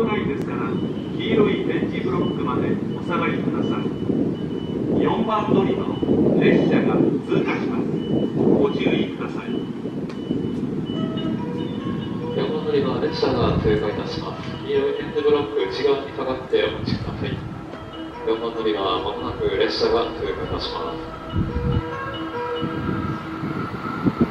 危ないですから黄色い点字ブロックまでお下がりください。4番乗りの列車が通過します。ご注意ください。 4番乗りの列車が通過いたします。黄色い点字ブロック内側に下がってお待ちください。4番乗りはまもなく列車が通過いたします。